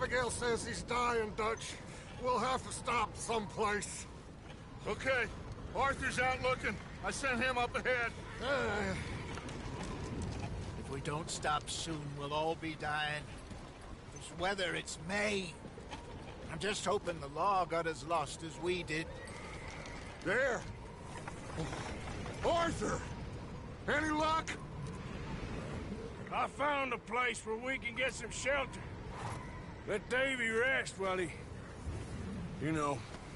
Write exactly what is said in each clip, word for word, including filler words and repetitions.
Abigail says he's dying, Dutch. We'll have to stop someplace. Okay. Arthur's out looking. I sent him up ahead. Uh, If we don't stop soon, we'll all be dying. This weather, it's May. I'm just hoping the law got as lost as we did. there. Arthur! Any luck? I found a place where we can get some shelter. Let Davy rest while he... You know.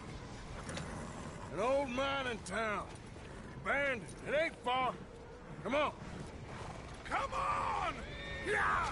An old mining town. Abandoned. It ain't far. Come on. Come on! Yeah!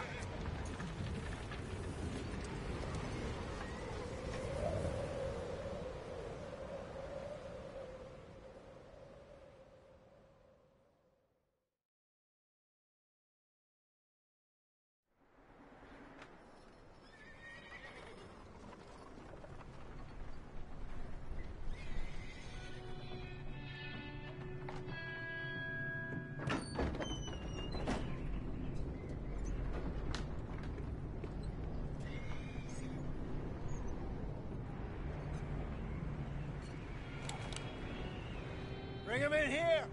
Bring him in here!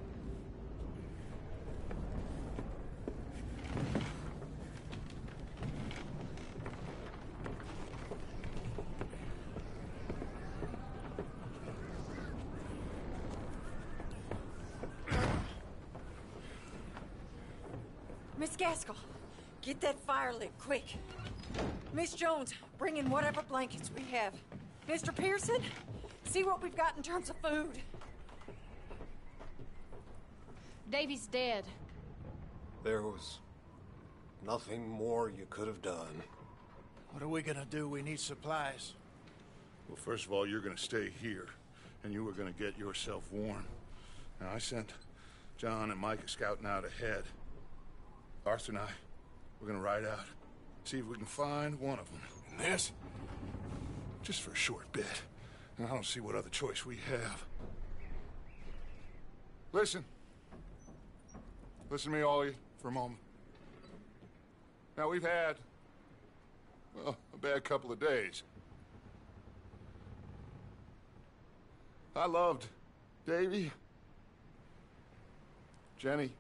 Miss Gaskell, get that fire lit, quick. Miss Jones, bring in whatever blankets we have. Mister Pearson, see what we've got in terms of food. Davy's dead. There was nothing more you could have done. What are we gonna do? We need supplies. Well, first of all, you're gonna stay here, and you were gonna get yourself warm. Now, I sent John and Micah scouting out ahead. Arthur and I, we're gonna ride out, see if we can find one of them. And this? Just for a short bit. And I don't see what other choice we have. Listen. Listen to me, all of you, for a moment. Now, we've had, well, a bad couple of days. I loved Davy, Jenny,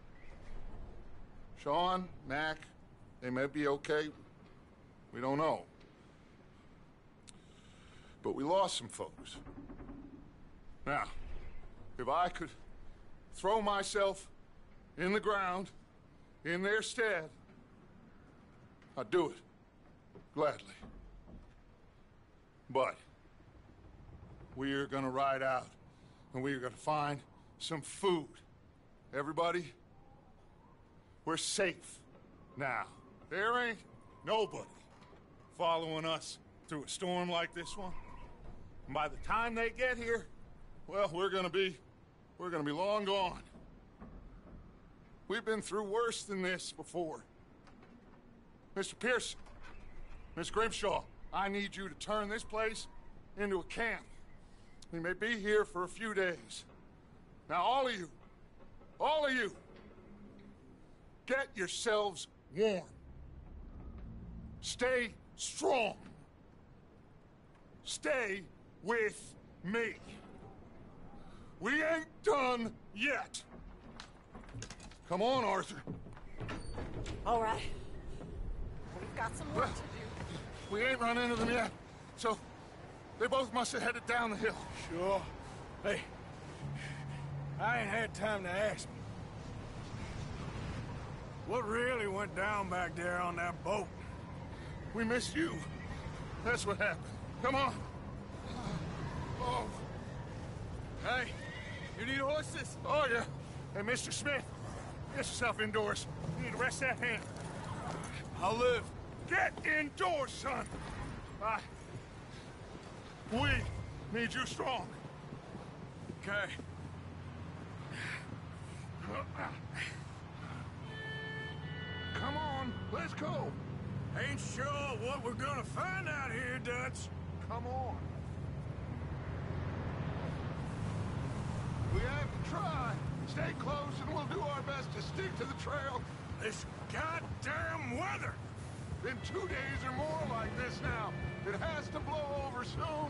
Sean, Mac. They may be okay. We don't know. But we lost some folks. Now, if I could throw myself in the ground, in their stead, I'd do it, gladly. But we're gonna ride out, and we're gonna find some food. Everybody, we're safe now. There ain't nobody following us through a storm like this one. And by the time they get here, well, we're gonna be, we're gonna be long gone. We've been through worse than this before. Mister Pearson, Miss Grimshaw, I need you to turn this place into a camp. We may be here for a few days. Now, all of you, all of you, get yourselves warm. Stay strong. Stay with me. We ain't done yet. Come on, Arthur. All right. We've got some work to do. We ain't run into them yet, so they both must have headed down the hill. Sure. Hey, I ain't had time to ask. What really went down back there on that boat? We missed you. That's what happened. Come on. Oh. Hey, you need horses? Oh, yeah. Hey, Mister Smith, get yourself indoors. You need to rest that hand. I'll live. Get indoors, son. I... We need you strong. Okay. Come on, let's go. Ain't sure what we're gonna find out here, Dutch. Come on. We have to try. Stay close and we'll do our best to stick to the trail. This goddamn weather! been two days or more like this now. It has to blow over soon.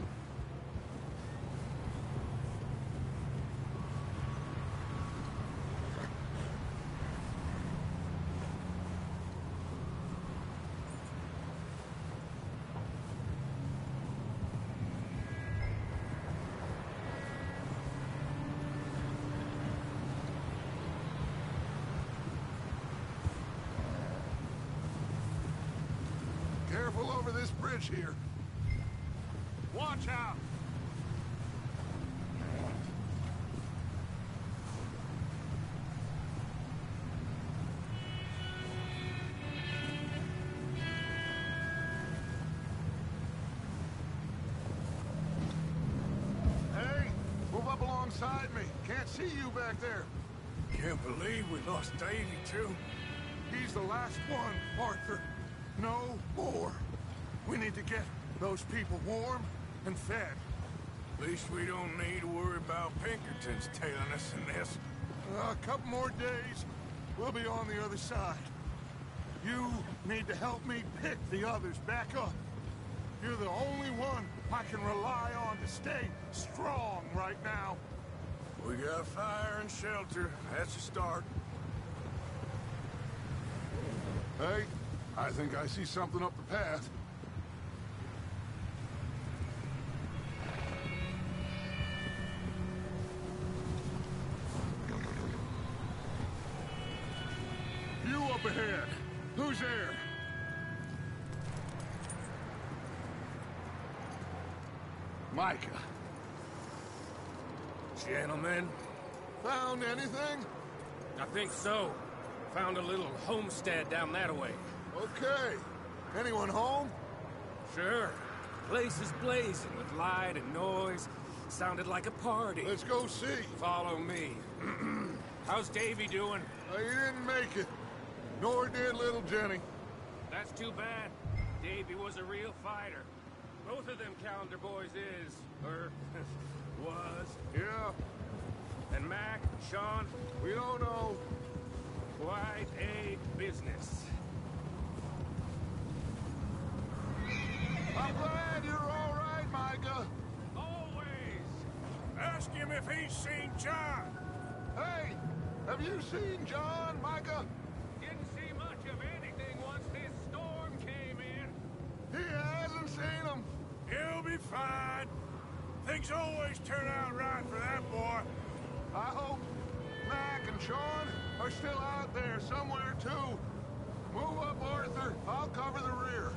Careful over this bridge here. Watch out! Hey, move up alongside me. Can't see you back there. Can't believe we lost Davy, too. He's the last one, Arthur. No more. We need to get those people warm and fed. At least we don't need to worry about Pinkertons tailing us in this. Uh, a couple more days, we'll be on the other side. You need to help me pick the others back up. You're the only one I can rely on to stay strong right now. We got fire and shelter. That's a start. Hey, I think I see something up the path. You up ahead. Who's there? Micah. Gentlemen, Found anything? I think so. Found a little homestead down that way. Okay. Anyone home? Sure. Place is blazing with light and noise. Sounded like a party. Let's go see. Follow me. How's Davy doing? Uh, he didn't make it. Nor did little Jenny. That's too bad. Davy was a real fighter. Both of them calendar boys is, or was. Yeah, And Mac, Sean, we don't know. quite a business. I'm glad you're all right, Micah. Always. Ask him if he's seen John. Hey, have you seen John, Micah? Didn't see much of anything once this storm came in. He hasn't seen him. He'll be fine. Things always turn out right for that boy. I hope Mac and Sean are still out there somewhere, too. Move up, Arthur. I'll cover the rear.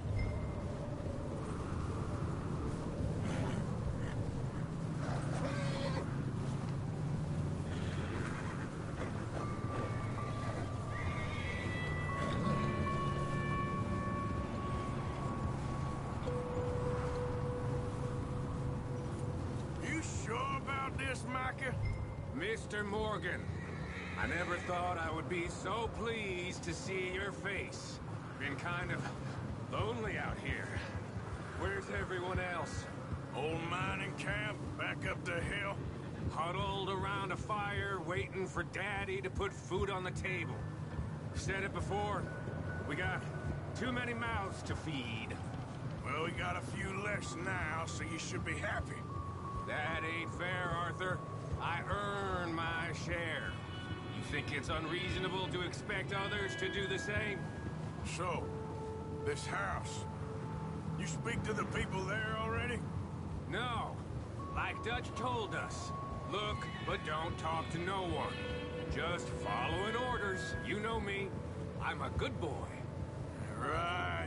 You sure about this, Micah? Mister Morgan, I never thought I would be so pleased to see your face. Been kind of lonely out here. Where's everyone else? Old mining camp, back up the hill. Huddled around a fire, waiting for Daddy to put food on the table. Said it before, we got too many mouths to feed. Well, we got a few less now, so you should be happy. That ain't fair, Arthur. I earn my share. You think it's unreasonable to expect others to do the same? So, this house. You speak to the people there already? No. Like Dutch told us. Look, but don't talk to no one. Just following orders. You know me. I'm a good boy. Right.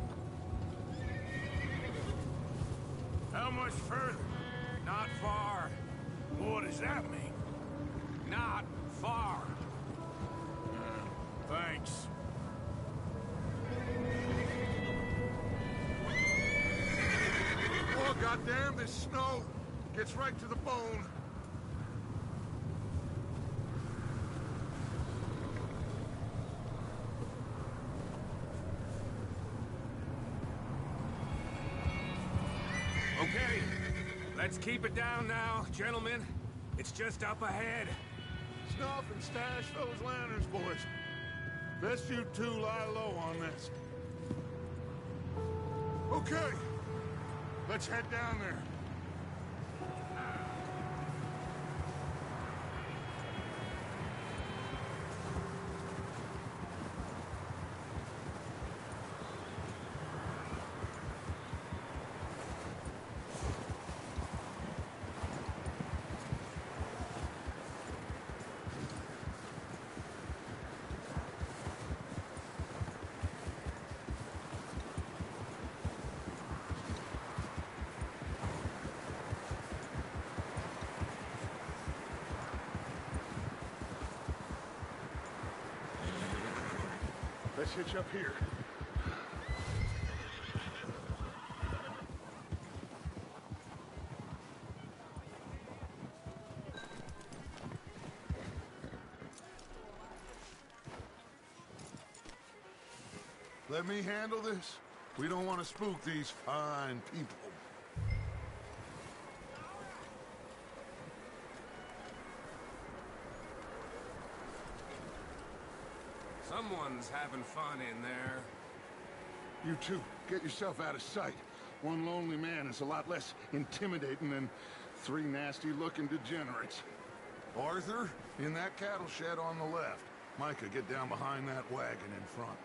How much further? Not far. What does that mean? Not far. Thanks. Oh, goddamn, this snow gets right to the bone. Okay. Let's keep it down now, gentlemen. It's just up ahead. Snuff and stash those lanterns, boys. Best you two lie low on this. Okay, let's head down there. Let's hitch up here. Let me handle this. We don't want to spook these fine people. Someone's having fun in there. You two, get yourself out of sight. One lonely man is a lot less intimidating than three nasty-looking degenerates. Arthur, in that cattle shed on the left. Micah, get down behind that wagon in front.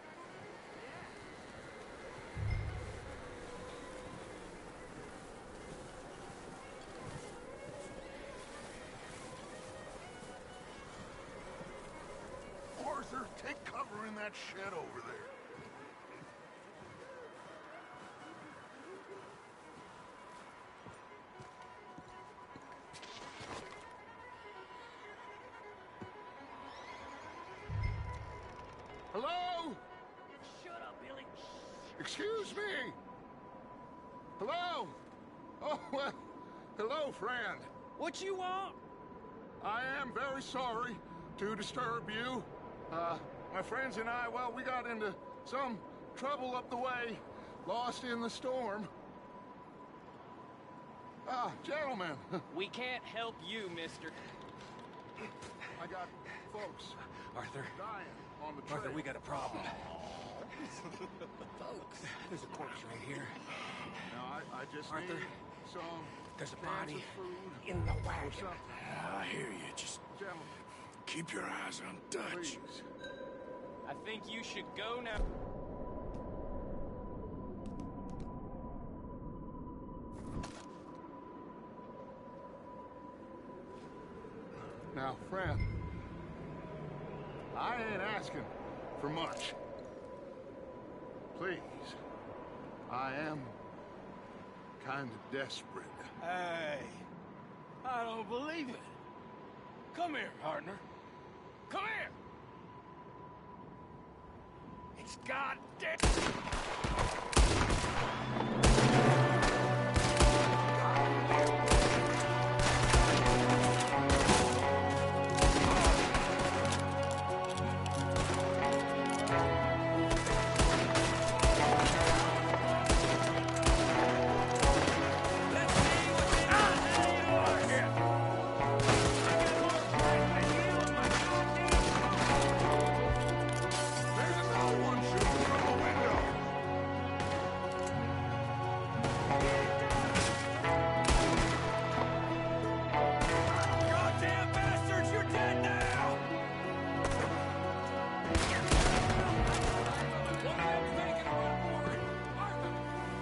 Arthur, take cover in that shed over there. Hello? Shut up, Billy. Excuse me? Hello? Oh, well, hello, friend. What you want? I am very sorry to disturb you. Uh, my friends and I, well, we got into some trouble up the way, lost in the storm. Ah, gentlemen, We can't help you, mister. I got folks Arthur, dying on the trail. Arthur, we got a problem. Folks, there's a corpse right here. Now, I, I just Arthur, need some There's a cans body of food in the or wagon. something. I hear you. Just Gentlemen, keep your eyes on Dutch. please. I think you should go now. Now, friend, I ain't asking for much. Please, I am kind of desperate. Hey, I don't believe it. Come here, partner. Come here. It's goddamn. There's another one shooting from the window. Goddamn bastards, you're dead now! One of them's making a run for it. Arthur!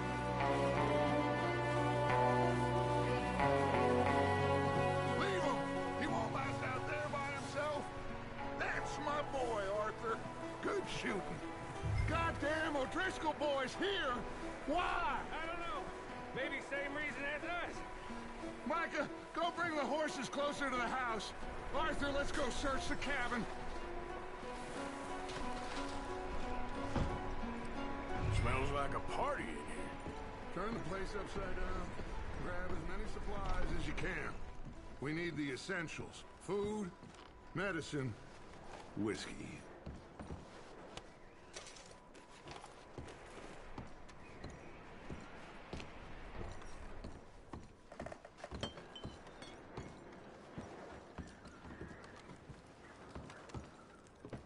Leave him. He won't last out there by himself. That's my boy, Arthur. Good shooting. Goddamn O'Driscoll boy's here. Why? I don't know. Maybe same reason as us. Micah, go bring the horses closer to the house. Arthur, let's go search the cabin. Smells like a party in here. Turn the place upside down. Grab as many supplies as you can. We need the essentials. Food, medicine, whiskey.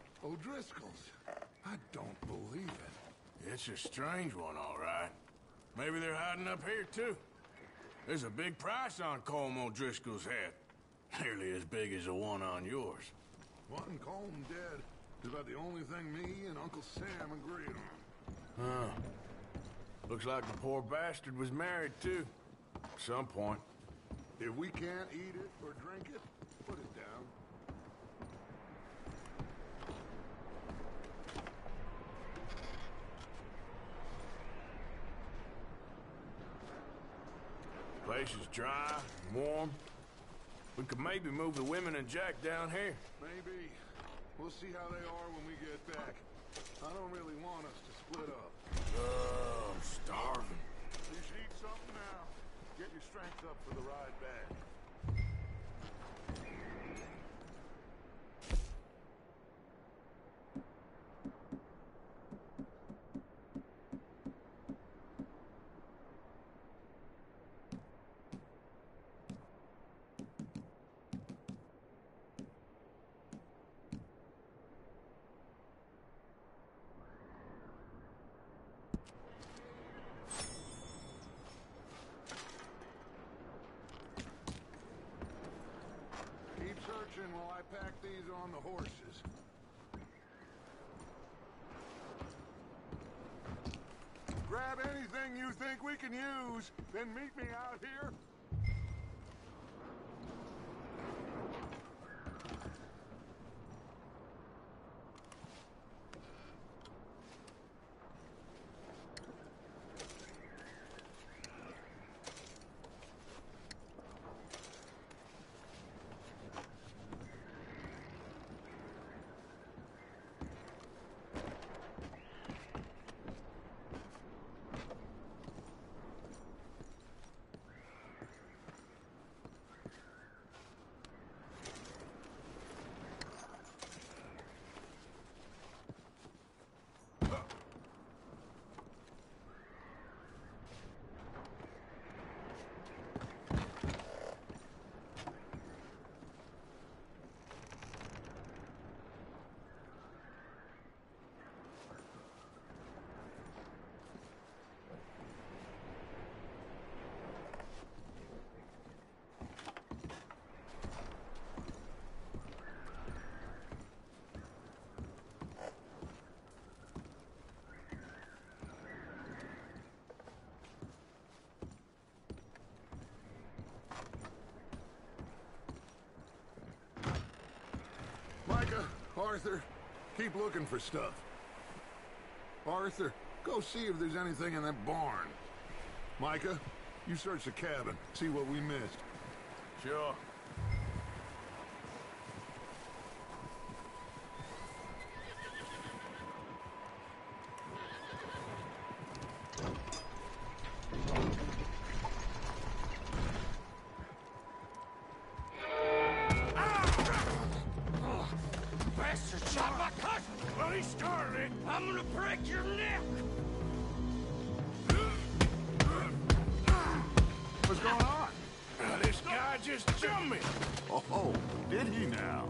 O'Driscoll's. I don't believe it. It's a strange one, all right. Maybe they're hiding up here, too. There's a big price on Colm O'Driscoll's head. Nearly as big as the one on yours. Wanting Colm dead is about the only thing me and Uncle Sam agree on. Huh. Looks like the poor bastard was married, too. At some point. If we can't eat it or drink it, put it down. Place is dry, warm. We could maybe move the women and Jack down here. Maybe. We'll see how they are when we get back. I don't really want us to split up. Oh, I'm starving. You should eat something now. Get your strength up for the ride back. While I pack these on the horses. Grab anything you think we can use, then meet me out here. Micah, Arthur, keep looking for stuff. Arthur, go see if there's anything in that barn. Micah, you search the cabin, see what we missed. Sure. I'm gonna break your neck! What's going on? Uh, this guy just jumped me! Oh, did he now?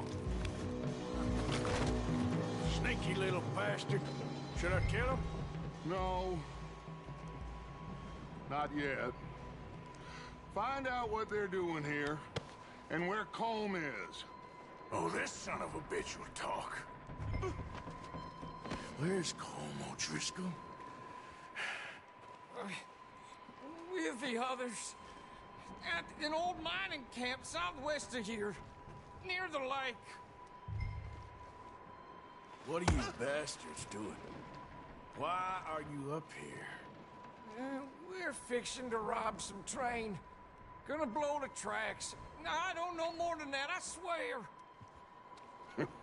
Sneaky little bastard. Should I kill him? No. Not yet. Find out what they're doing here, and where Colm is. Oh, this son of a bitch will talk. Where's Colm O'Driscoll? Uh, with the others. At an old mining camp southwest of here. Near the lake. What are you bastards doing? Why are you up here? Uh, we're fixing to rob some train. Gonna blow the tracks. I don't know more than that, I swear.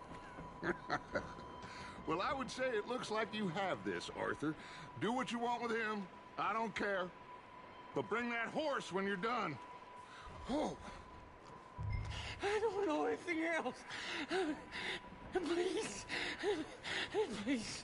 Well, I would say it looks like you have this, Arthur. Do what you want with him. I don't care. But bring that horse when you're done. Oh. I don't know anything else. Please. Please.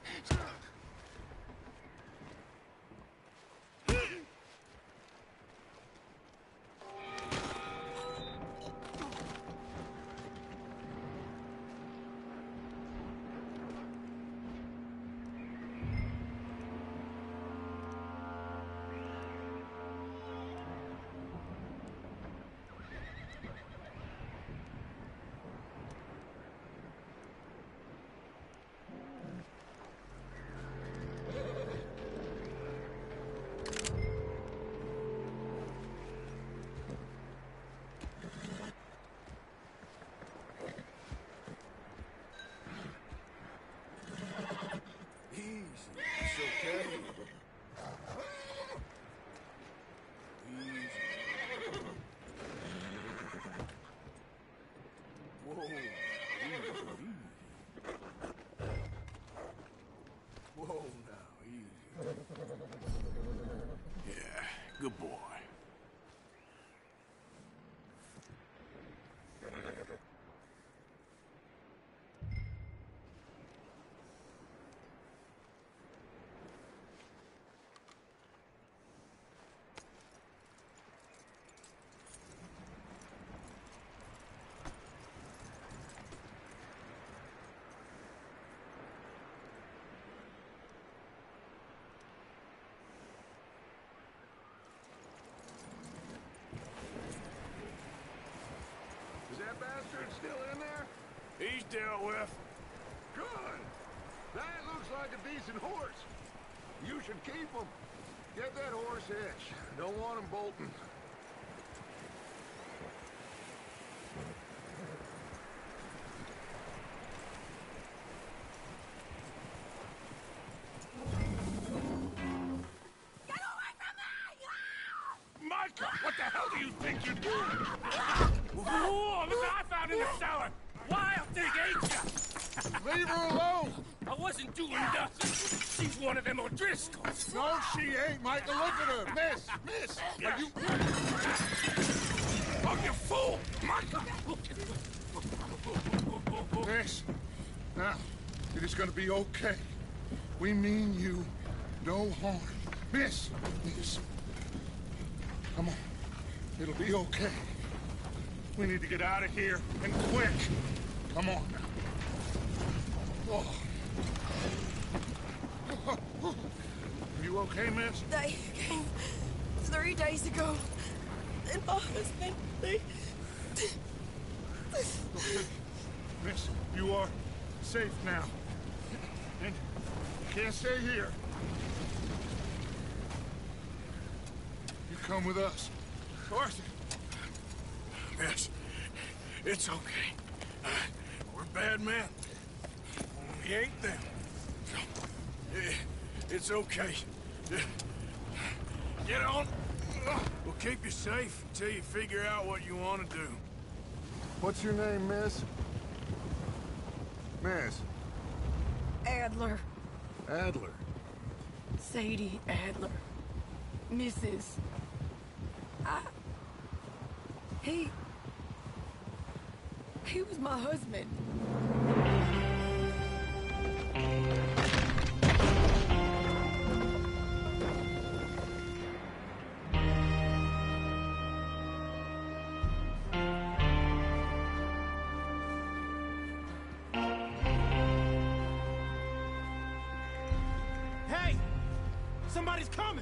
that bastard still in there? He's dealt with. Good. That looks like a decent horse. You should keep him. Get that horse hitched. Don't want him bolting. Micah, what the hell do you think you're doing? Whoa, look what I found in the cellar. Wild thing, ain't ya? Leave her alone! I wasn't doing nothing. She's one of them O'Driscolls. No, she ain't, Micah. Look at her. Miss, miss. Are you... Oh, you fool! Micah! Miss, now, it is gonna be okay. We mean you no harm. Miss, miss. Come on. It'll be okay. We need to get out of here, and quick. Come on now. Oh. Are you okay, miss? They came three days ago. And my husband, they... Miss, you are safe now. And you can't stay here. You come with us. Arthur. Miss, it's okay. Uh, we're bad men. We ain't them. So, eh, it's okay. Eh, Get on. We'll keep you safe until you figure out what you want to do. What's your name, miss? Miss. Adler. Adler. Sadie Adler. Missus I... He... He was my husband. Hey! Somebody's coming!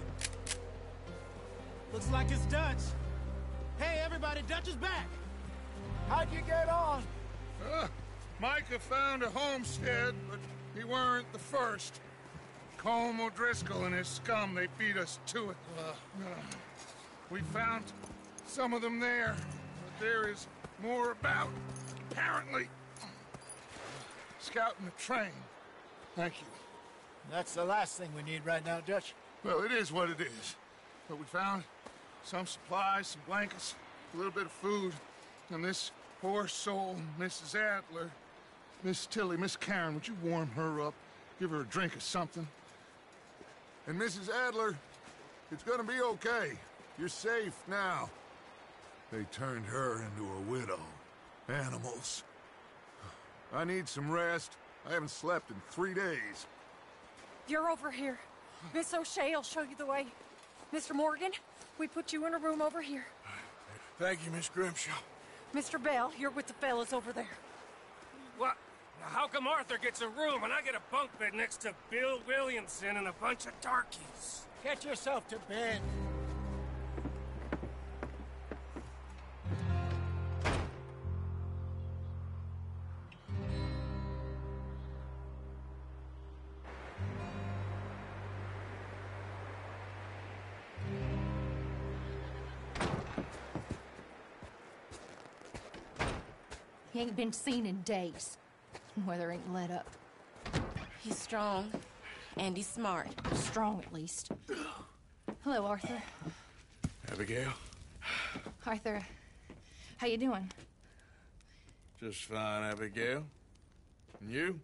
Looks like it's Dutch. Hey, everybody, Dutch is back! How'd you get on? Uh, Micah found a homestead, but he weren't the first. Colm O'Driscoll and his scum, they beat us to it. Uh, we found some of them there, but there is more about, apparently. Scouting the train. Thank you. That's the last thing we need right now, Dutch. Well, it is what it is. But we found some supplies, some blankets, a little bit of food, and this poor soul, Missus Adler, Miss Tilly, Miss Karen, would you warm her up? Give her a drink or something? And Missus Adler, it's gonna be okay. You're safe now. They turned her into a widow. Animals. I need some rest. I haven't slept in three days. You're over here. Miss O'Shea will show you the way. Mister Morgan, we put you in a room over here. Thank you, Miss Grimshaw. Mister Bell, you're with the fellas over there. What? Now, how come Arthur gets a room and I get a bunk bed next to Bill Williamson and a bunch of darkies? Get yourself to bed. He ain't been seen in days. Weather ain't let up. He's strong, and he's smart. Strong, at least. Hello, Arthur. Abigail? Arthur, how you doing? Just fine, Abigail. And you?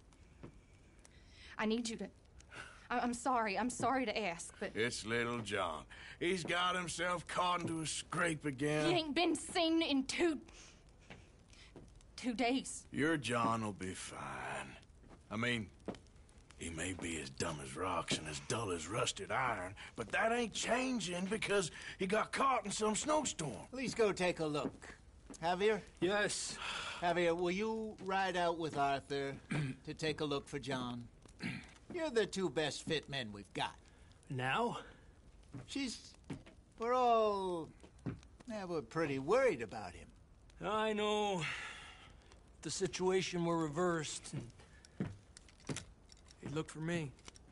I need you to... I I'm sorry. I'm sorry to ask, but... It's little John. He's got himself caught into a scrape again. He ain't been seen in two... two days. Your John will be fine. I mean, he may be as dumb as rocks and as dull as rusted iron, but that ain't changing because he got caught in some snowstorm. Please go take a look. Javier? Yes. Javier, will you ride out with Arthur to take a look for John? You're the two best fit men we've got. Now? She's... We're all... Yeah, we're pretty worried about him. I know if the situation were reversed, and he'd look for me.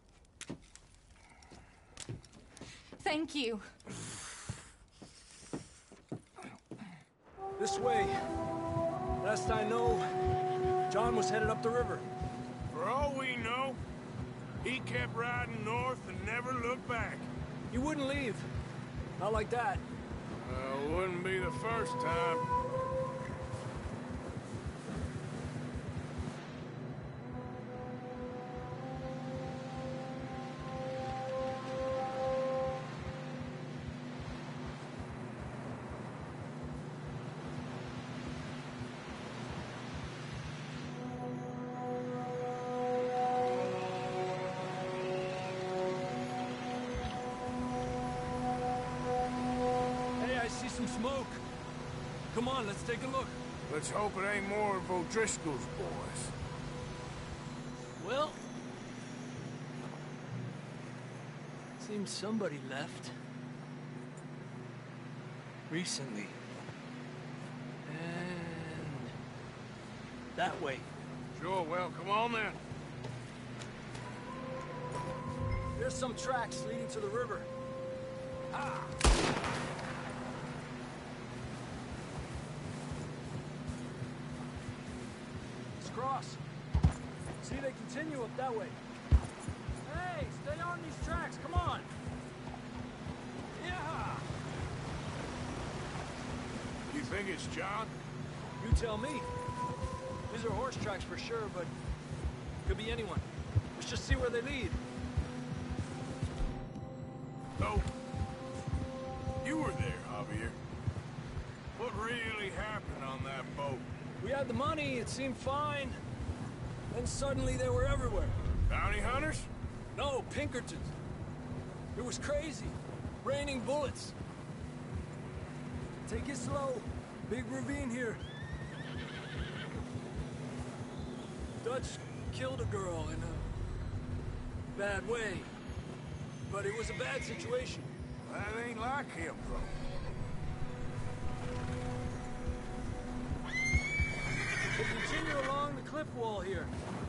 Thank you. This way. Last I know, John was headed up the river. For all we know, he kept riding north and never looked back. He wouldn't leave. Not like that. Uh, wouldn't be the first time. Some smoke. Come on, let's take a look. Let's hope it ain't more of O'Driscoll's boys. Well, seems somebody left. Recently. And that way. Sure, well, come on then. There's some tracks leading to the river. Ah! Cross. See, they continue up that way. Hey, stay on these tracks, come on! Yeah! You think it's John? You tell me. These are horse tracks for sure, but could be anyone. Let's just see where they lead. Oh. You were there, Javier. What really happened on that boat? We had the money, it seemed fine. Then suddenly they were everywhere. Bounty hunters? No, Pinkertons. It was crazy. Raining bullets. Take it slow. Big ravine here. Dutch killed a girl in a bad way. But it was a bad situation. That ain't like him, bro. We'll continue along the cliff wall here.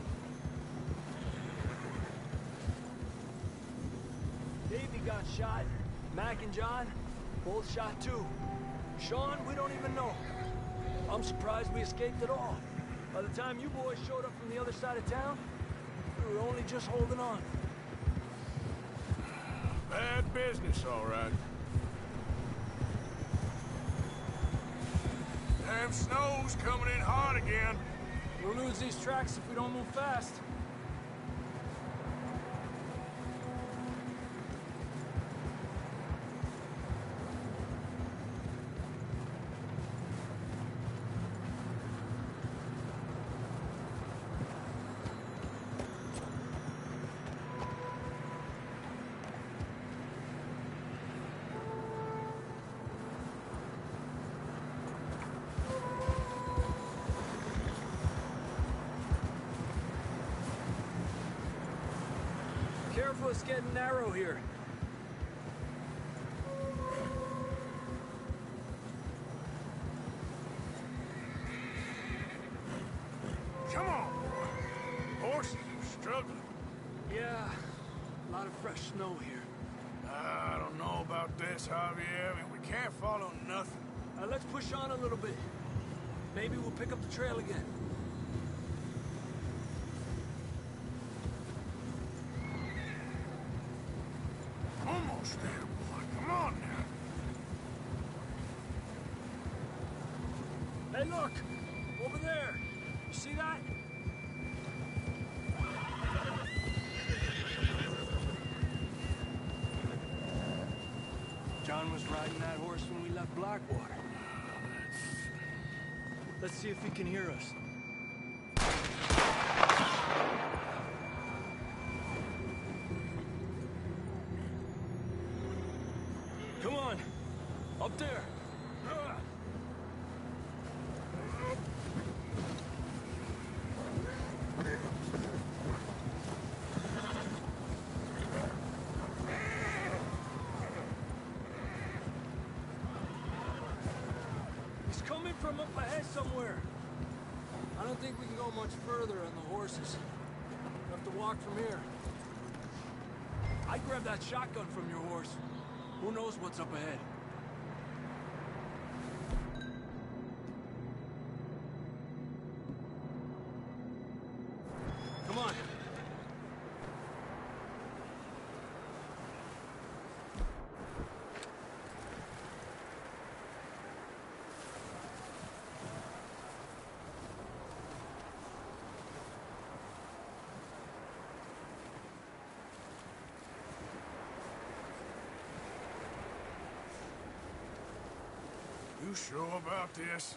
Davey got shot. Mac and John, both shot too. Sean, we don't even know. I'm surprised we escaped at all. By the time you boys showed up from the other side of town, we were only just holding on. Bad business, all right. Damn snow's coming in hard again. We'll lose these tracks if we don't move fast. Careful, it's getting narrow here. Come on, boy. Horses are struggling. Yeah, a lot of fresh snow here. I don't know about this, Javier. I mean, we can't follow nothing. Uh, let's push on a little bit. Maybe we'll pick up the trail again. Almost there, boy. Come on now. Hey, look! Over there! You see that? John was riding that horse when we left Blackwater. Let's see if he can hear us. Come on! Up there! He's coming from up ahead somewhere. I don't think we can go much further on the horses. We'll have to walk from here. I grabbed that shotgun from your horse. Who knows what's up ahead? Come on. You sure about this?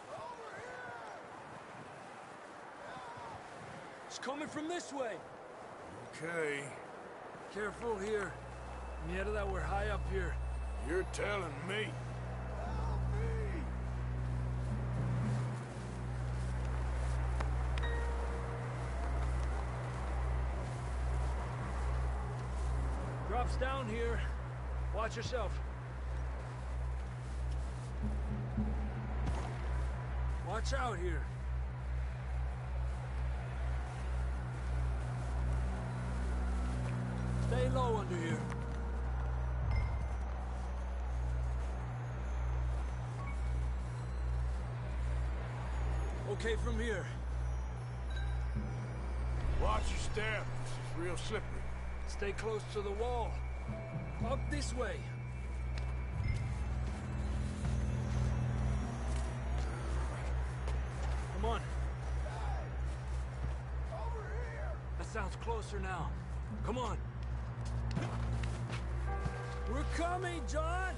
It's coming from this way. Okay. Careful here. Mierda, that we're high up here. You're telling me. Drops down here. Watch yourself. Watch out here. Stay low under here. Okay from here. Watch your step. This is real slippery. Stay close to the wall. Up this way. Come on. Over here. That sounds closer now. Come on. We're coming, John!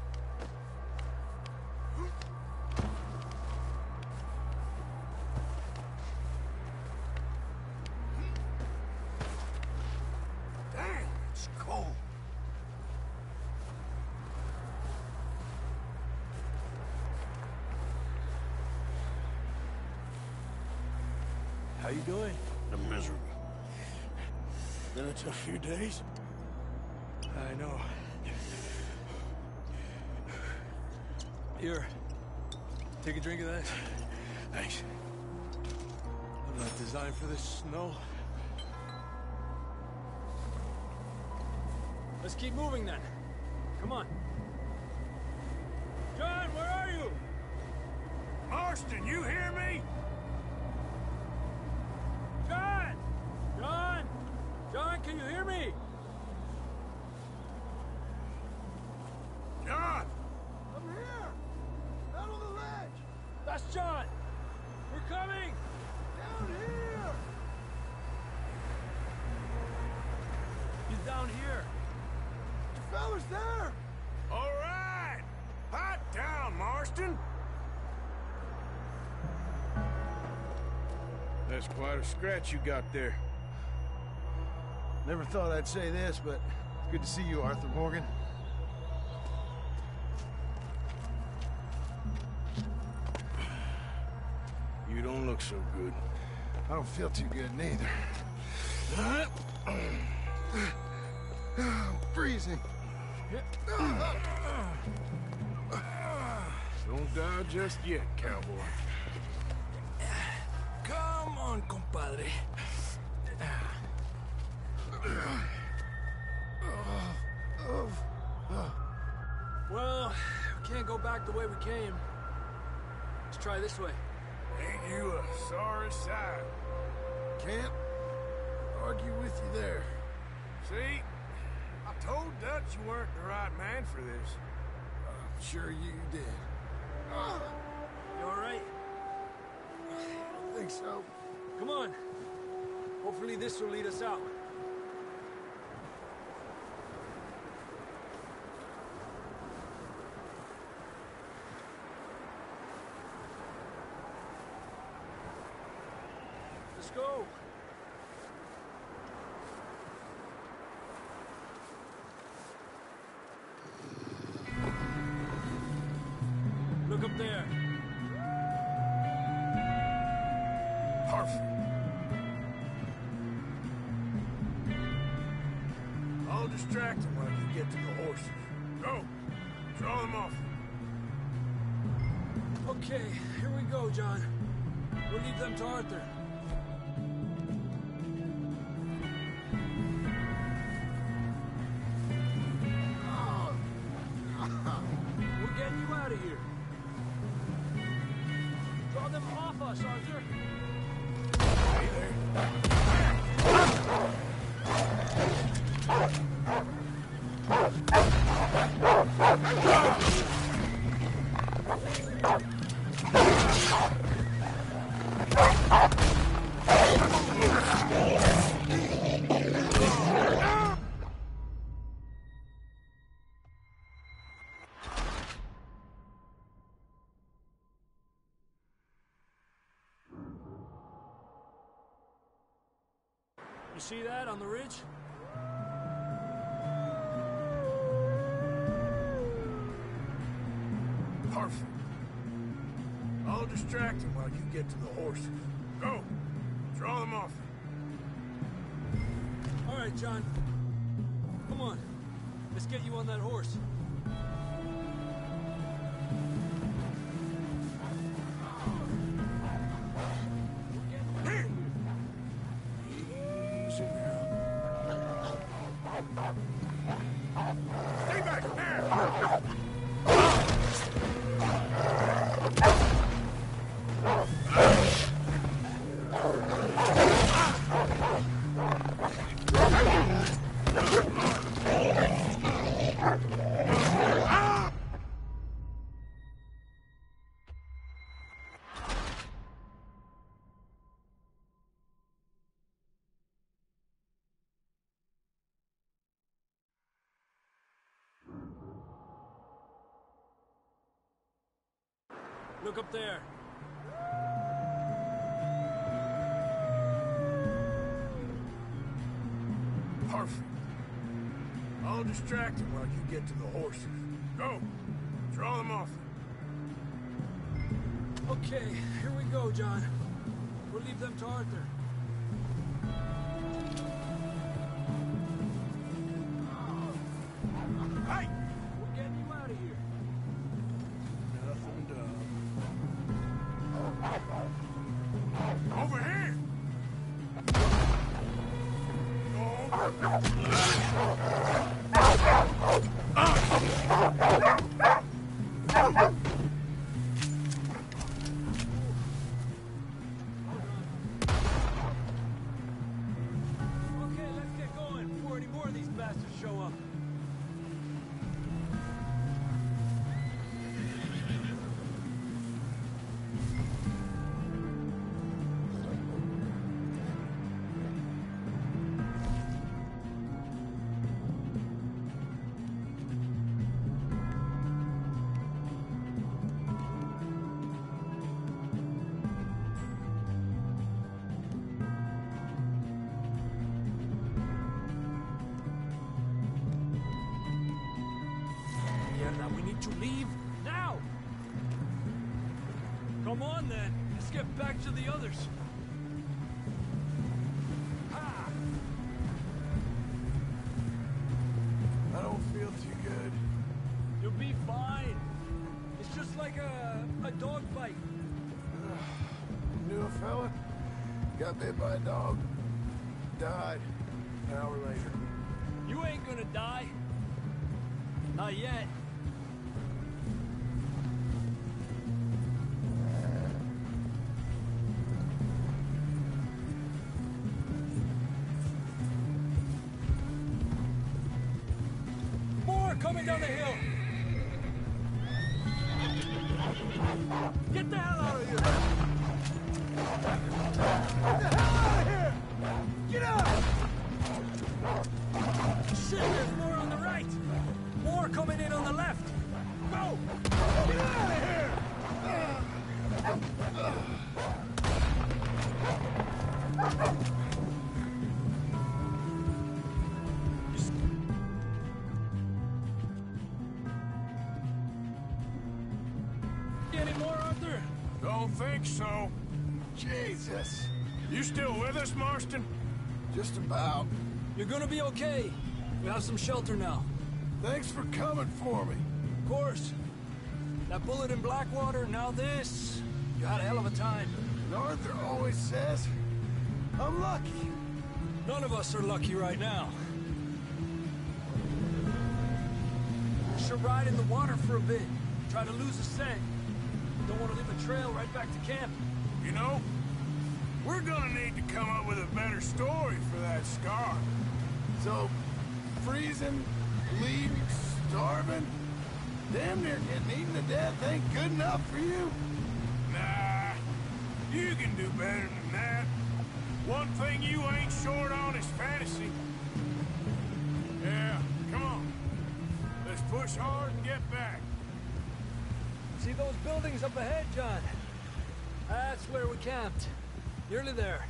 Damn, it's cold. How you doing? I'm miserable. Been a tough few days. I know. Here. Take a drink of that. Thanks. I'm not designed for this snow. Let's keep moving then. Come on. John, where are you? Marston, you hear me? John! John! John, can you hear me? John! I'm here! Out on the ledge! That's John! We're coming! Down here! He's down here. You fellas there! All right! Hot down, Marston! That's quite a scratch you got there. Never thought I'd say this, but it's good to see you, Arthur Morgan. You don't look so good. I don't feel too good neither. I'm freezing. Don't die just yet, cowboy. Come on, compadre. Well, we can't go back the way we came. Let's try this way. Ain't you a sorry sight? Can't argue with you there. See? I told Dutch you weren't the right man for this. I'm sure you did. You all right? I think so. Come on. Hopefully this will lead us out. Let's go. Look up there. Perfect. I'll distract them when you get to the horses. Go. Draw them off. Okay, here we go, John. We'll leave them to Arthur. We're getting you out of here. Draw them off us, Arthur. Hey You see that on the ridge? Perfect. I'll distract him while you get to the horses. Go! Draw them off. All right, John. Come on. Let's get you on that horse. Stay back there! Look up there. Perfect. I'll distract him while you get to the horses. Go! Draw them off. Okay, here we go, John. We'll leave them to Arthur. Hey! We're getting you out of here. Nothing done. Over here! Okay, let's get going before any more of these bastards show up. Mierda, we need to leave now. Come on then, let's get back to the others. Ah. I don't feel too good. You'll be fine. It's just like a, a dog fight. Knew a fella? Got bit by a dog. Died. An hour later. You ain't gonna die. Not yet. More coming down the hill. Get the hell out of here. Get the hell out of here! Get out! Shit, there's more on the right. More coming in on the left. Go! Get out of here! Any more, Arthur? Don't think so. Jesus. You still with us, Marston? Just about. You're gonna be okay. We have some shelter now. Thanks for coming for me. Of course. That bullet in Blackwater, now this. You had a hell of a time. Arthur always says I'm lucky. None of us are lucky right now. We should ride in the water for a bit. Try to lose a scent. Don't want to leave a trail right back to camp. You know, we're gonna need to come up with a better story for that scar. So, freezing, bleeding, starving, damn near getting eaten to death ain't good enough for you? Nah, you can do better than that. One thing you ain't short on is fantasy. Yeah, come on. Let's push hard and get back. See those buildings up ahead, John? That's where we camped. Nearly there.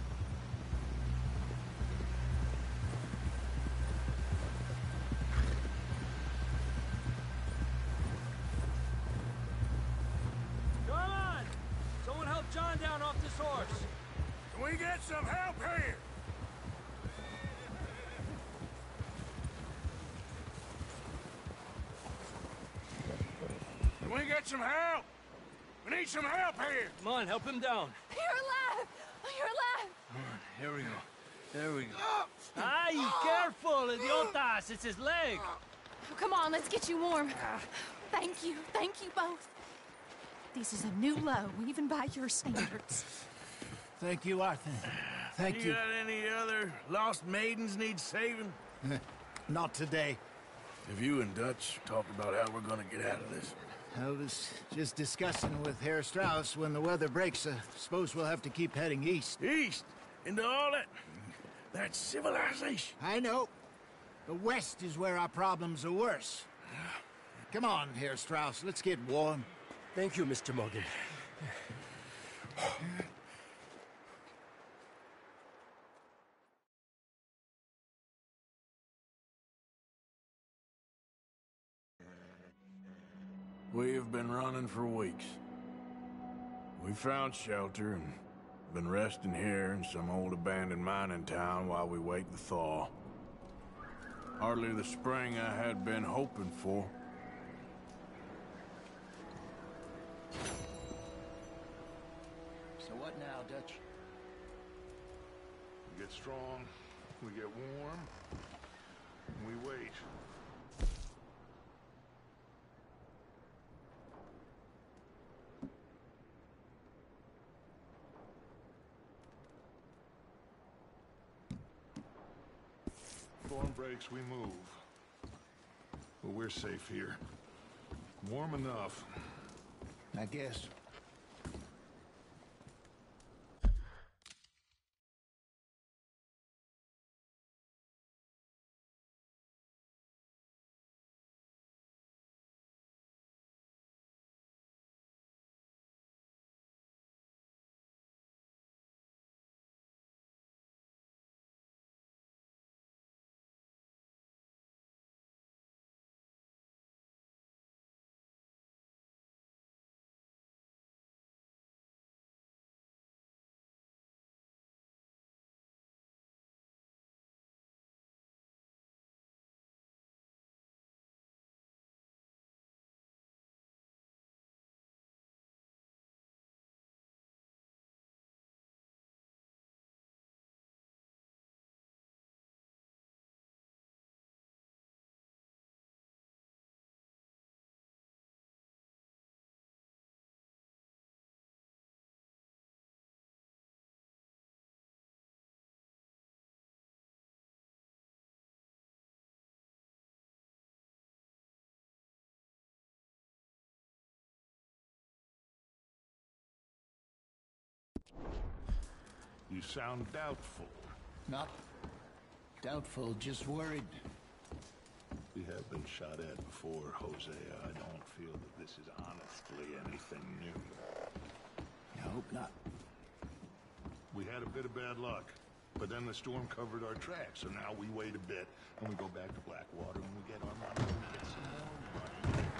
Come on! Someone help John down off this horse. Can we get some help here? Can we get some help? We need some help here! Come on, help him down. You're alive! You're alive! Come on, here we go. There we go. Ay, careful, idiotas! It's his leg! Oh, come on, let's get you warm. Thank you, thank you both. This is a new low, even by your standards. Thank you, Arthur. Thank you. You got any other lost maidens need saving? Not today. Have you and Dutch talked about how we're gonna get out of this? I was just discussing with Herr Strauss when the weather breaks. I suppose we'll have to keep heading east. East? Into all that... that civilization? I know. The west is where our problems are worse. Come on, Herr Strauss, let's get warm. Thank you, Mister Morgan. We have been running for weeks. We found shelter and been resting here in some old abandoned mining town while we wait the thaw. Hardly the spring I had been hoping for. So what now, Dutch? We get strong, we get warm, and we wait. Storm breaks, we move. But we're safe here. Warm enough. I guess. You sound doubtful. Not doubtful, just worried. We have been shot at before, Hosea. I don't feel that this is honestly anything new. I hope not. We had a bit of bad luck, but then the storm covered our tracks, so now we wait a bit, and we go back to Blackwater, and we get our money, and we get some more money.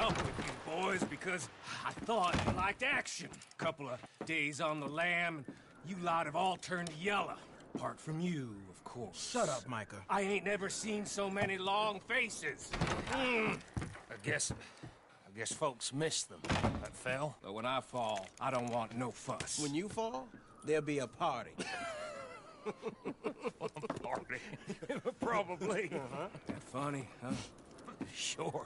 up with you boys because I thought you liked action. Couple of days on the lam, you lot have all turned yellow. Apart from you, of course. Shut up, Micah. I ain't never seen so many long faces. Mm. I guess... I guess folks miss them. That fell. But when I fall, I don't want no fuss. When you fall, there'll be a party. Party? Probably. Uh-huh. That funny, huh? Sure.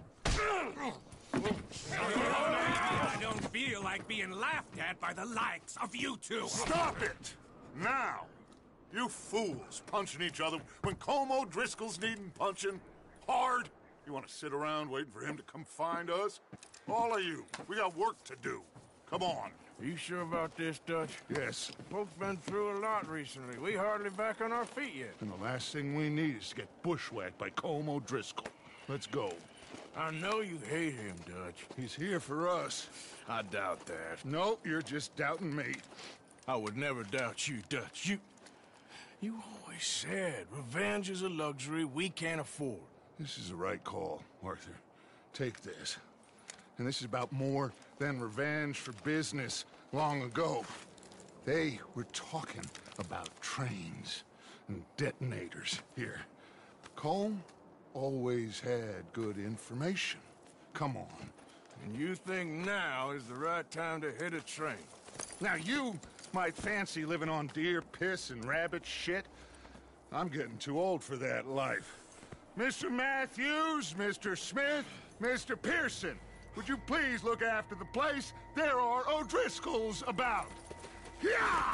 I don't feel like being laughed at by the likes of you two. Stop it! Now! You fools punching each other when Colm O'Driscoll's needing punching hard. You want to sit around waiting for him to come find us? All of you, we got work to do. Come on. Are you sure about this, Dutch? Yes. Folks been through a lot recently. We hardly back on our feet yet. And the last thing we need is to get bushwhacked by Colm O'Driscoll. Let's go. I know you hate him, Dutch. He's here for us. I doubt that. No, you're just doubting me. I would never doubt you, Dutch. You... You always said revenge is a luxury we can't afford. This is the right call, Arthur. Take this. And this is about more than revenge for business long ago. They were talking about trains and detonators here. Colm always had good information. Come on. And you think now is the right time to hit a train? Now you might fancy living on deer piss and rabbit shit. I'm getting too old for that life. Mister Matthews, Mister Smith, Mister Pearson, would you please look after the place? There are O'Driscolls about. Yeah!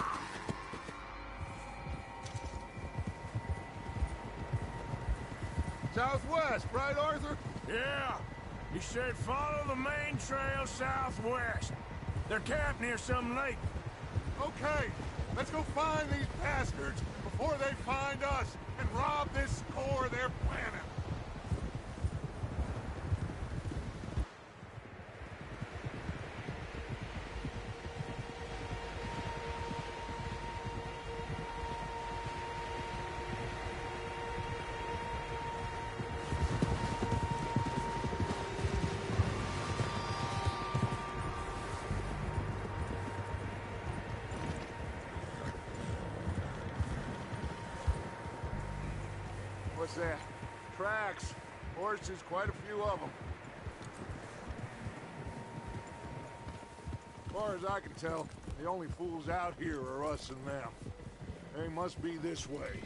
Southwest, right, Arthur? Yeah. He said follow the main trail southwest. They're camped near some lake. Okay, let's go find these bastards before they find us and rob this core they're planning. What's that? Tracks. Horses, quite a few of them. As far as I can tell, the only fools out here are us and them. They must be this way.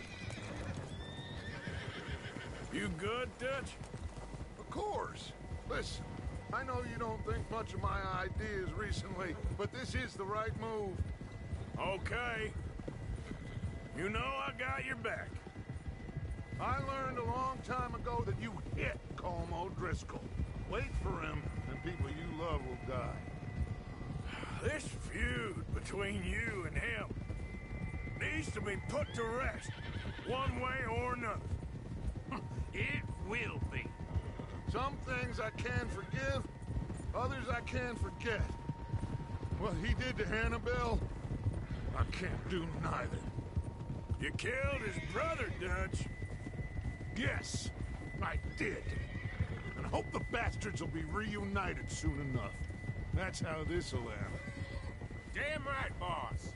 You good, Dutch? Of course. Listen, I know you don't think much of my ideas recently, but this is the right move. Okay. You know I got your back. I learned a long time ago that you hit Colm O'Driscoll. Wait for him, and people you love will die. This feud between you and him needs to be put to rest, one way or another. It will be. Some things I can forgive, others I can forget. What he did to Annabelle, I can't do neither. You killed his brother, Dutch. Yes, I did. And I hope the bastards will be reunited soon enough. That's how this'll end. Damn right, boss.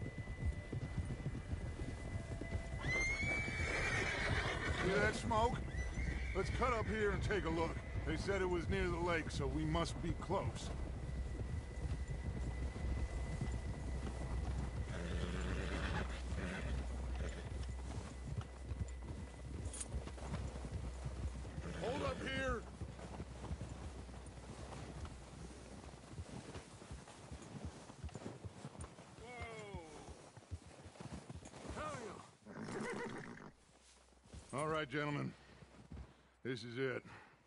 See that smoke? Let's cut up here and take a look. They said it was near the lake, so we must be close. Hold up here! All right, gentlemen. This is it.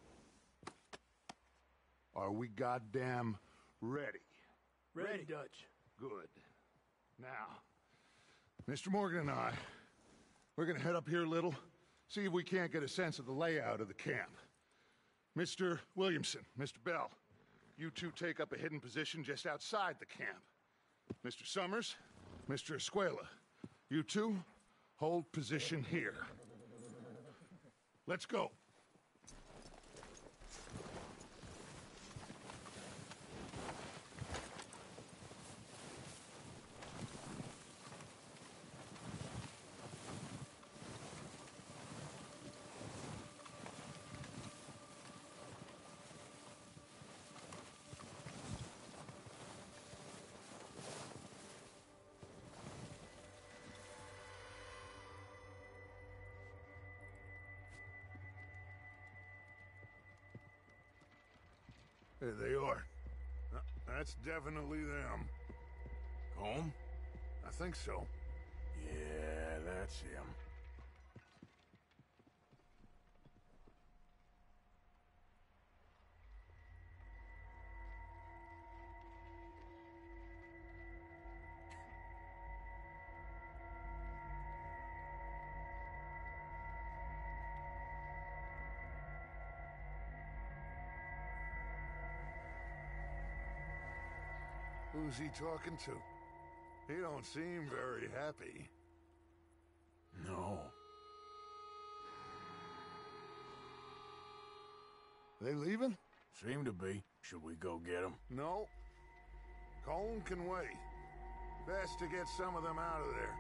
Are we goddamn ready? Ready, Dutch. Good. Now, Mister Morgan and I, we're gonna head up here a little, see if we can't get a sense of the layout of the camp. Mister Williamson, Mister Bell, you two take up a hidden position just outside the camp. Mister Summers, Mister Escuela, you two hold position here. Let's go. There they are. Uh, That's definitely them. Home? I think so. Yeah, that's him. Who's he talking to? He don't seem very happy. No. They leaving? Seem to be. Should we go get them? No. Colm can wait. Best to get some of them out of there.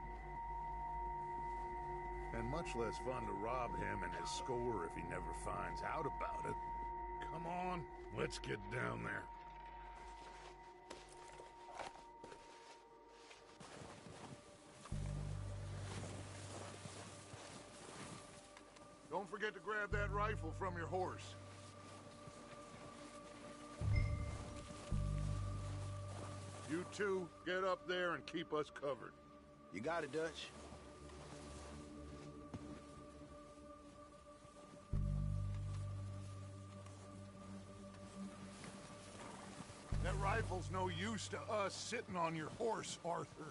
And much less fun to rob him and his score if he never finds out about it. Come on, let's get down there. Don't forget to grab that rifle from your horse. You two, get up there and keep us covered. You got it, Dutch. That rifle's no use to us sitting on your horse, Arthur.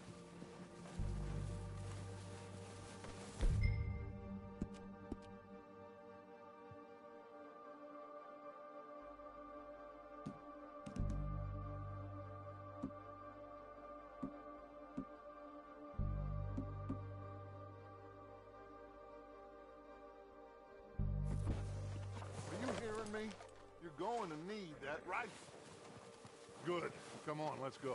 Me? You're going to need that rifle. Good. Come on, let's go.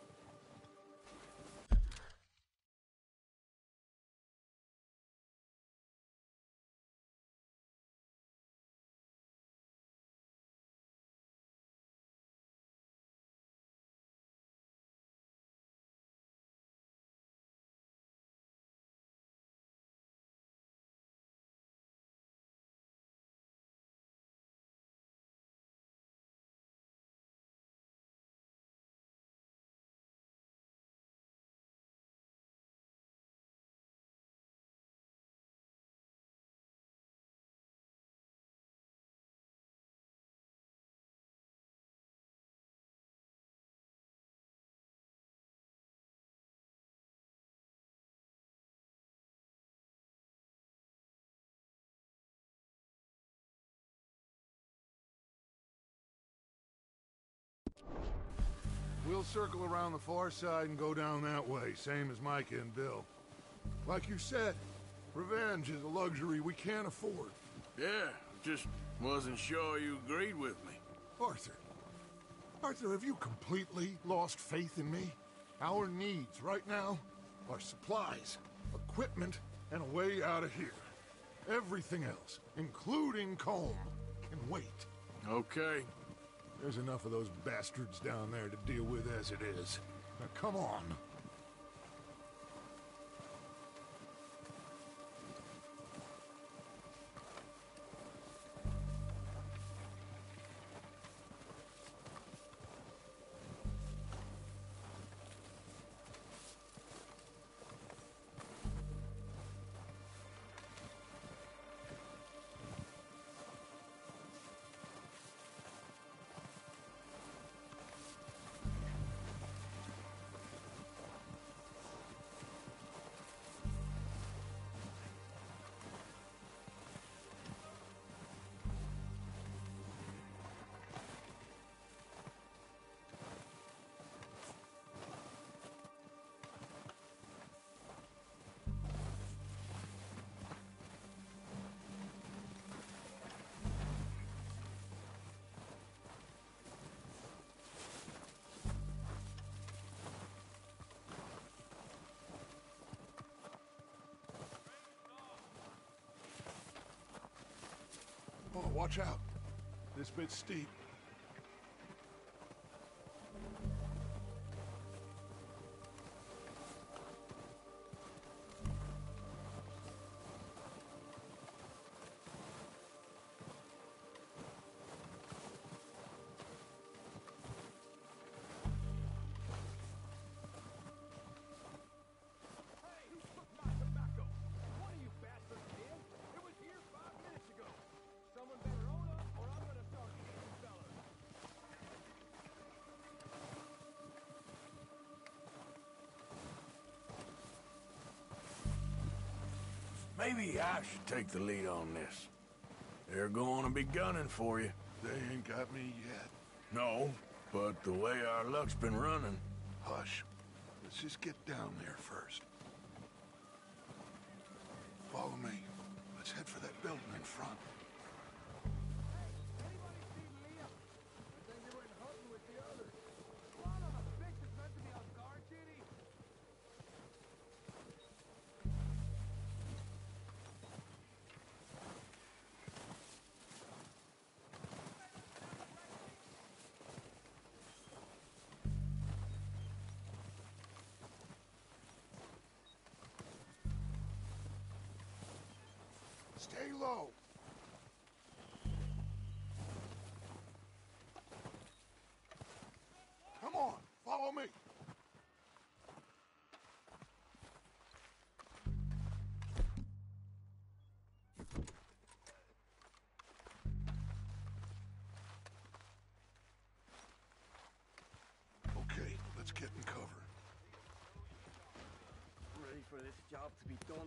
We'll circle around the far side and go down that way, same as Micah and Bill. Like you said, revenge is a luxury we can't afford. Yeah, just wasn't sure you agreed with me. Arthur. Arthur, have you completely lost faith in me? Our needs right now are supplies, equipment, and a way out of here. Everything else, including Colm, can wait. Okay. There's enough of those bastards down there to deal with as it is. Now, come on. Oh, watch out. This bit's steep. maybe I should take the lead on this. They're going to be gunning for you. They ain't got me yet. No, but the way our luck's been running... Hush. Let's just get down there first. Follow me. Let's head for that building in front. Stay low. Come on, follow me. Okay, let's get in cover. Ready for this job to be done?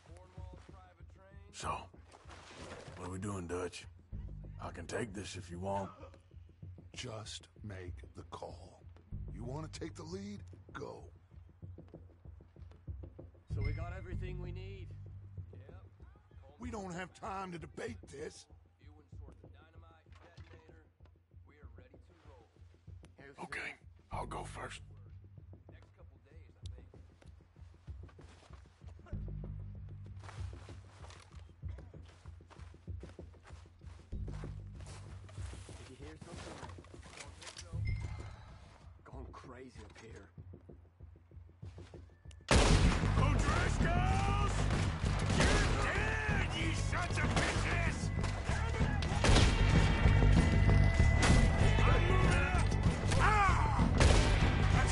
So, what are we doing, Dutch? I can take this if you want. Just make the call. You want to take the lead? Go. So we got everything we need? Yep. We don't have time to debate this. Ewan sort the dynamite detonator. We are ready to roll. Okay, I'll go first. Next couple days, I think. Did you hear something? Gone crazy up here. O'Driscolls! You're dead, you sons of bitches! I'm moving up! Ah!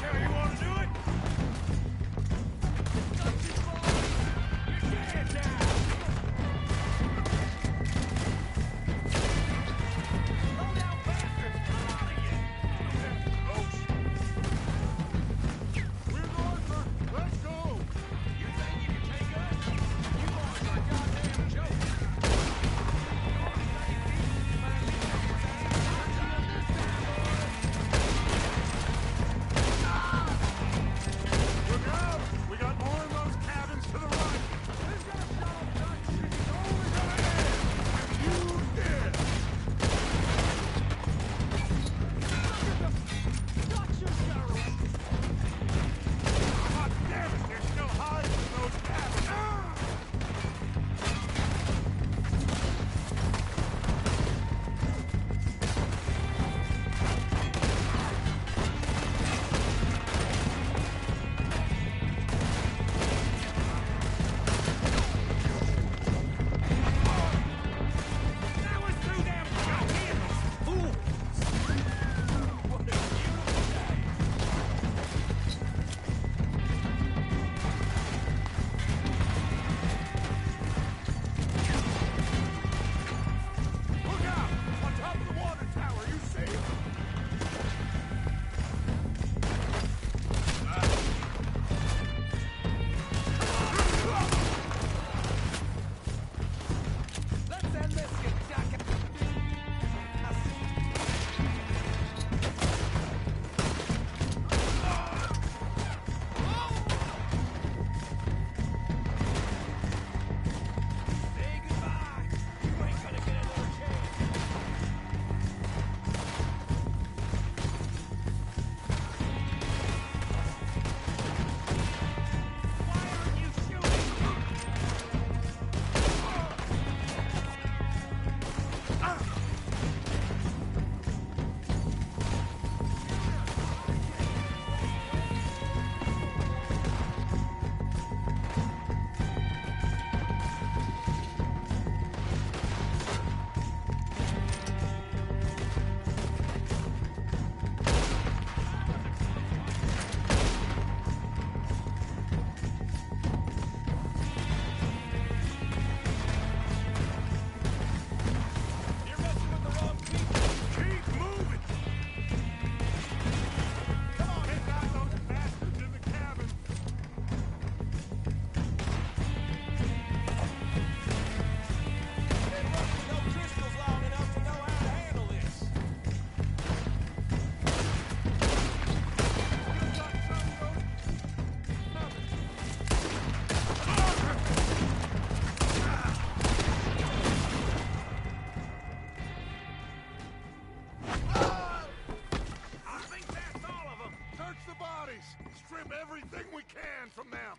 can from them.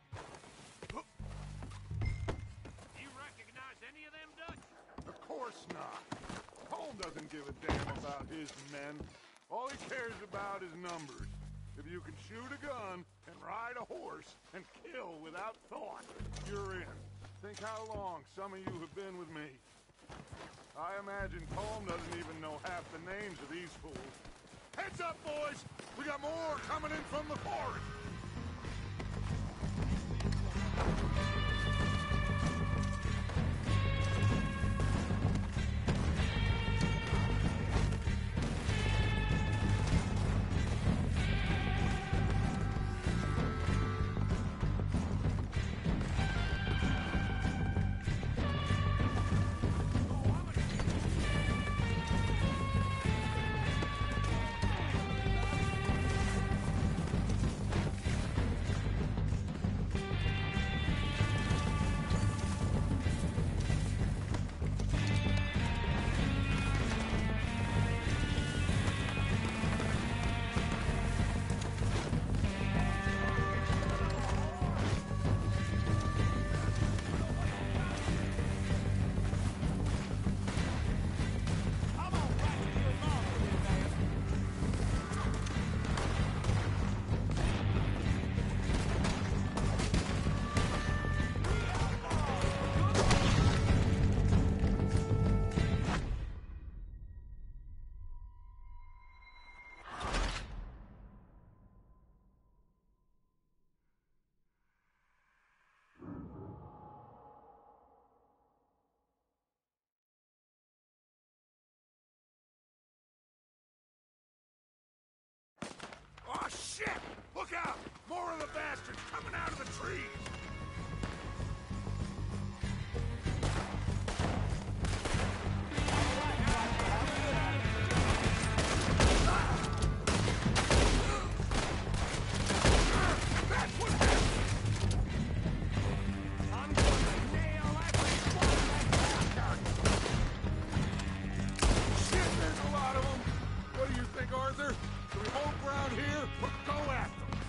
You recognize any of them, Dutch? Of course not. Holm doesn't give a damn about his men. All he cares about is numbers. If you can shoot a gun and ride a horse and kill without thought, you're in. Think how long some of you have been with me. I imagine Holm doesn't even know half the names of these fools. Heads up, boys! We got more coming in from the forest! Oh, shit! Look out! More of the bastards coming out of the trees! That's what happened! I'm gonna nail every one of that bastard! Shit, there's a lot of them! What do you think, Arthur? Do we hold ground here, or go after them?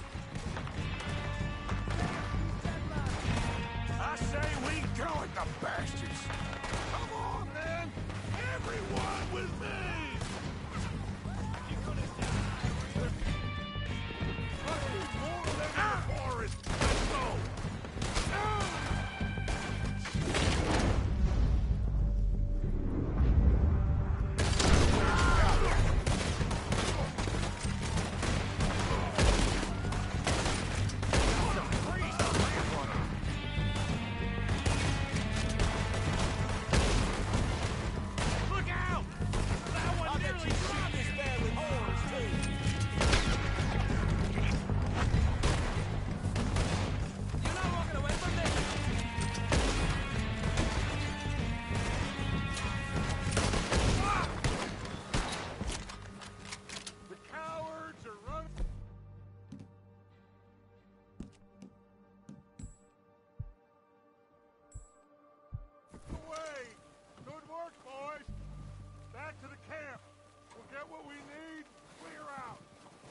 I say we go at the bastards! Come on, then! Everyone with me! You're gonna die! I need more of them in the forest! Let's go! Ah! What we need, clear out!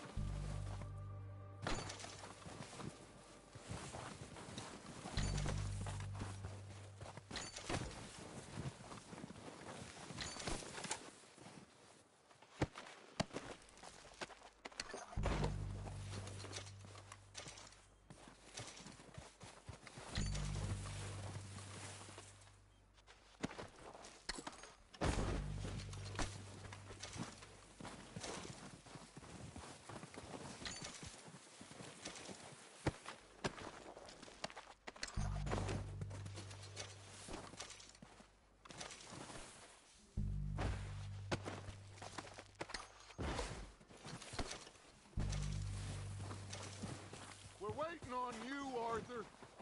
Waiting on you, Arthur.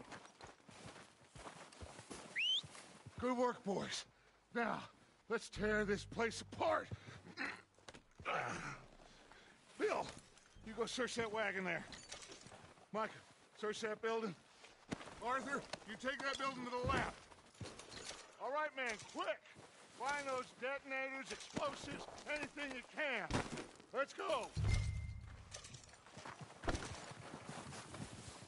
Good work, boys. Now, let's tear this place apart. Bill, you go search that wagon there. Mike, search that building. Arthur, you take that building to the left. All right, man, quick. Find those detonators, explosives, anything you can. Let's go.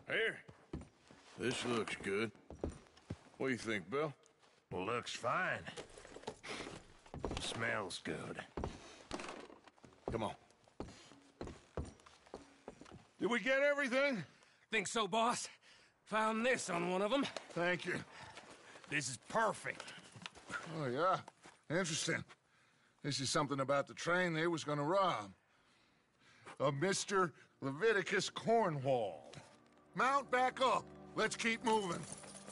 Here. This looks good. What do you think, Bill? Looks fine. Smells good. Come on. Did we get everything? Think so, boss. Found this on one of them. Thank you. This is perfect. Oh, yeah? Interesting. This is something about the train they was gonna rob. A Mister Leviticus Cornwall. Mount back up. Let's keep moving.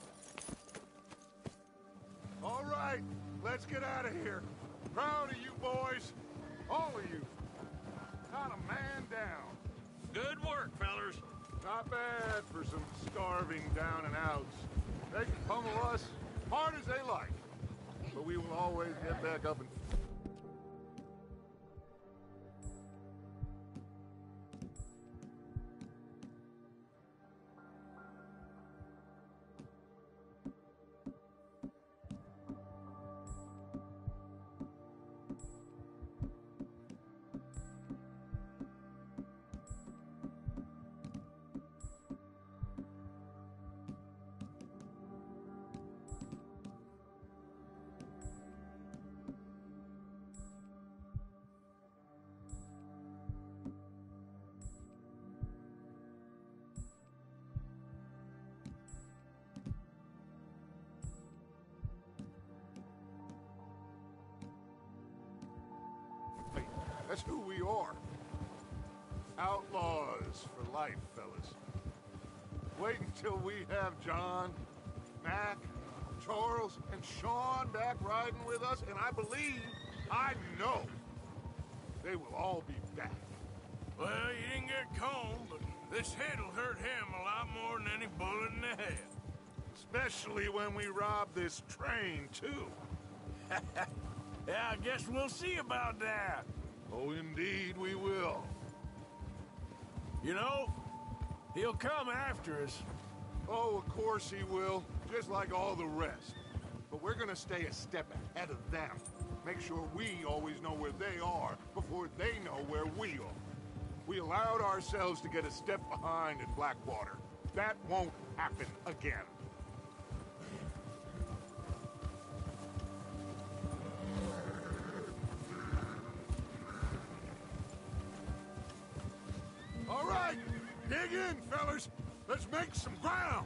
All right, let's get out of here. Proud of you boys. All of you. Not a man down. Good work, fellers. Not bad for some starving down and outs. They can pummel us hard as they like. But we will always get back up and... That's who we are. Outlaws for life, fellas. Wait until we have John, Mac, Charles, and Sean back riding with us, and I believe, I know, they will all be back. Well, you didn't get Colm, but this hit'll hurt him a lot more than any bullet in the head. Especially when we rob this train, too. Yeah, I guess we'll see about that. Oh, indeed we will. You know, he'll come after us. Oh, of course he will, just like all the rest. But we're gonna stay a step ahead of them. Make sure we always know where they are before they know where we are. We allowed ourselves to get a step behind at Blackwater. That won't happen again. All right, dig in, fellas. Let's make some ground.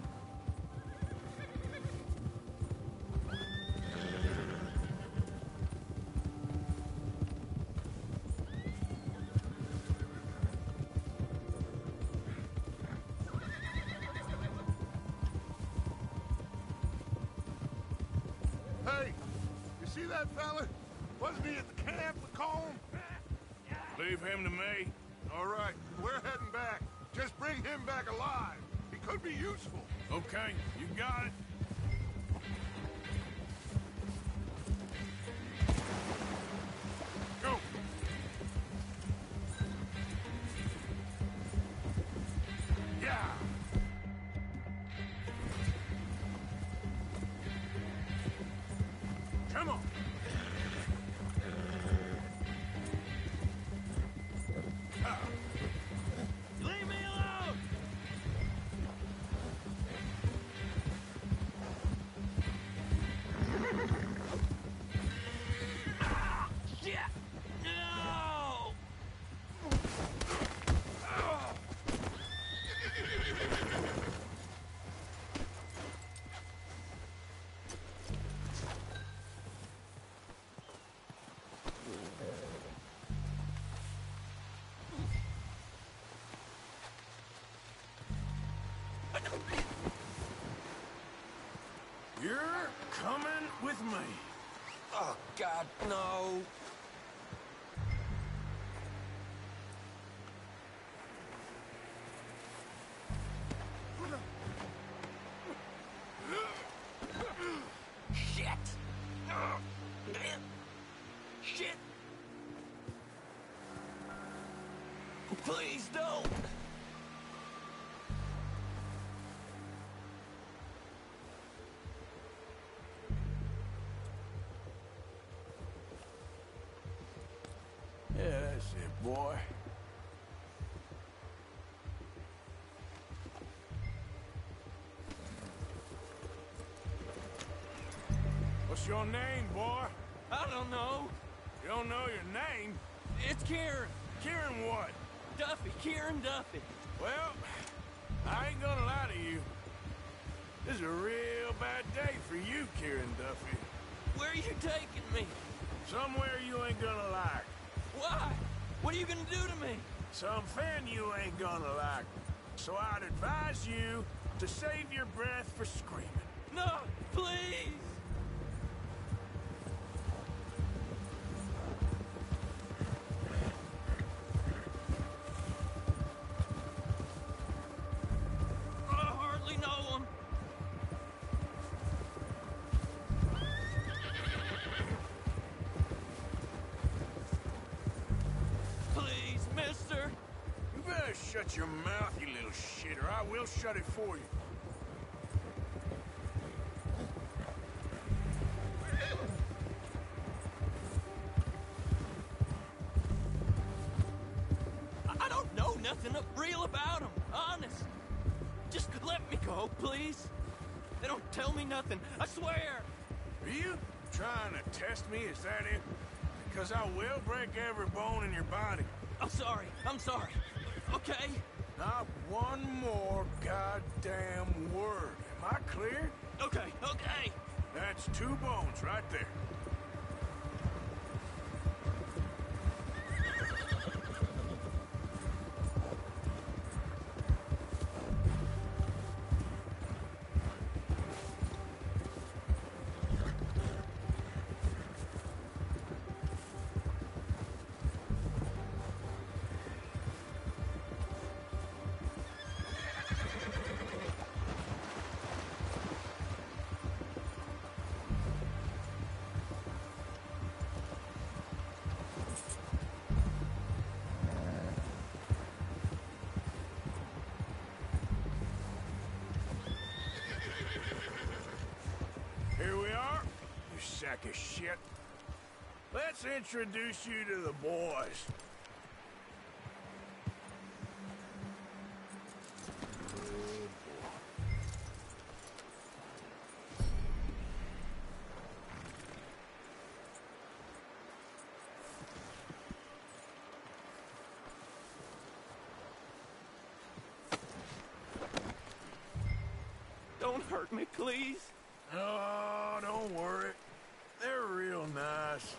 Hey, you see that fella? Wasn't he at the camp with Colm? Leave him to me. All right, we're heading back. Just bring him back alive. He could be useful. Okay, you got it. Go. Yeah. Come on. Leave me alone! Ah, shit! No! Oh. You're coming with me. Oh, God, no. Shit. Shit. Please don't. Yeah, that's it, boy. What's your name, boy? I don't know. You don't know your name? It's Kieran. Kieran what? Duffy. Kieran Duffy. Well, I ain't gonna lie to you. This is a real bad day for you, Kieran Duffy. Where are you taking me? Somewhere you ain't gonna like. Why? What are you gonna do to me? Something you ain't gonna like. So I'd advise you to save your breath for screaming. No, please! I hardly know him. Please, mister. You better shut your mouth, you little shit, or I will shut it for you. I don't know nothing real about him, honest. Just let me go, please. They don't tell me nothing, I swear. Are you trying to test me, is that it? Because I will break every bone in your body. I'm sorry, I'm sorry. Okay? Not one more goddamn word. Am I clear? Okay, okay. That's two bones right there. Here we are, you sack of shit. Let's introduce you to the boys. Don't hurt me, please. Oh, don't worry. They're real nice.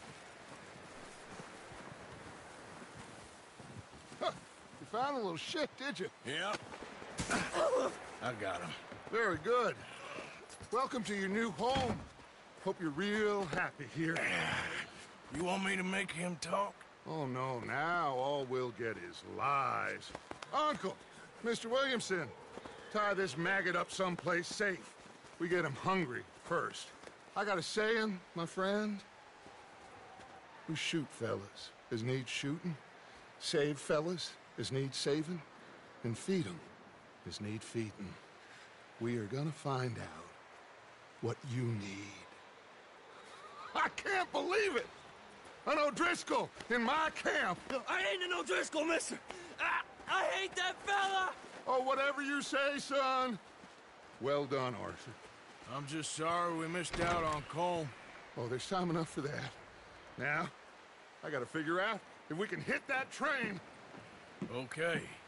Huh. You found a little shit, did you? Yep. I got him. Very good. Welcome to your new home. Hope you're real happy here. You want me to make him talk? Oh, no. Now all we'll get is lies. Uncle, Mister Williamson, tie this maggot up someplace safe. We get him hungry first. I got a saying, my friend. We shoot fellas as need shooting, save fellas as need saving, and feed 'em as need feeding. We are gonna find out what you need. I can't believe it! An O'Driscoll in my camp! I ain't an O'Driscoll, mister! I, I hate that fella! Oh, whatever you say, son. Well done, Arthur. I'm just sorry we missed out on Colm. Oh, there's time enough for that. Now, I gotta figure out if we can hit that train. Okay.